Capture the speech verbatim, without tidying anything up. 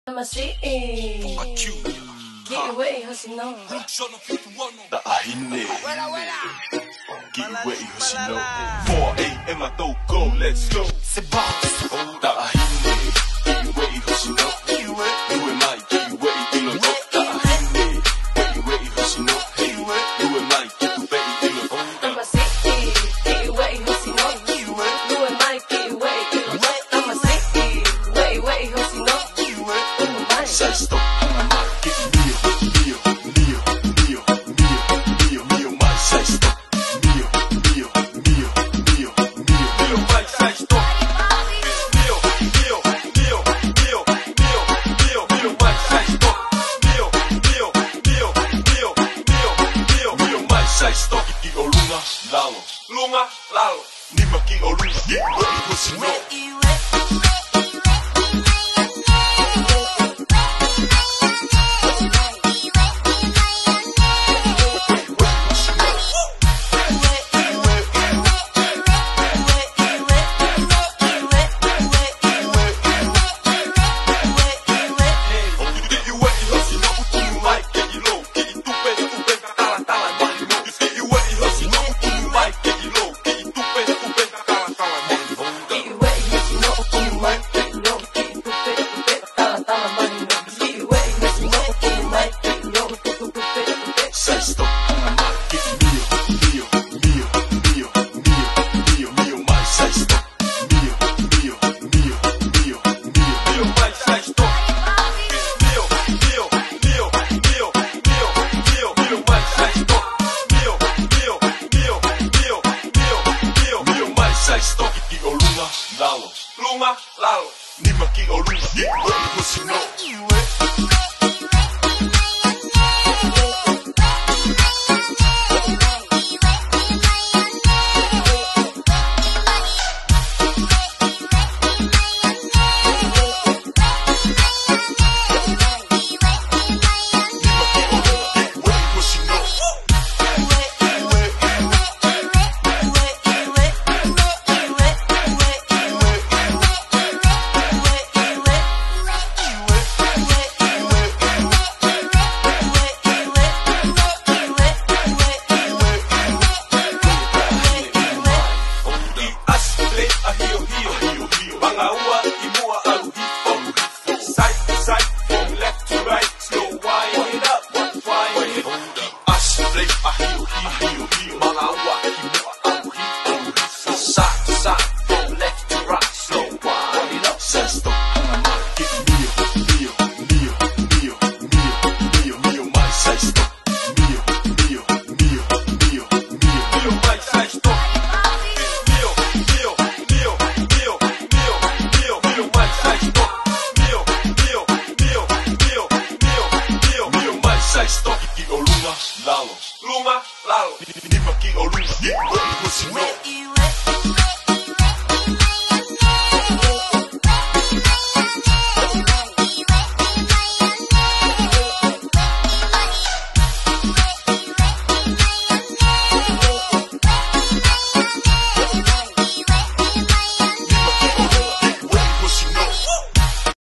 Masih Giveaway Hosino Ahine Giveaway Hosino four A M I throw go, let's go. C'est boss Ahine Giveaway Hosino You and my Giveaway in the rock Ahine Giveaway Hosino You and my Giveaway in the rock Masih Giveaway Hosino You and my Giveaway in the rock Masih Giveaway Hosino You and my Say stop Get Mio, Mio, Mio, Mio, Mio, Mio, Mio, my say stop Mio, Mio, Mio, Mio, Mio, Mio, my say stop Mio, Mio, Mio, Mio, Mio, Mio, Mio, my say stop Mio, Mio, Mio, Mio, Mio, Mio, Mio, my say stop Ki o lunga lalo, lunga lalo Nima ki o lunga ki wei hosino Lunga, lalo, nima ki o lunga ki wei hosino Lunga, lalo, nima ki o lunga ki wei hosino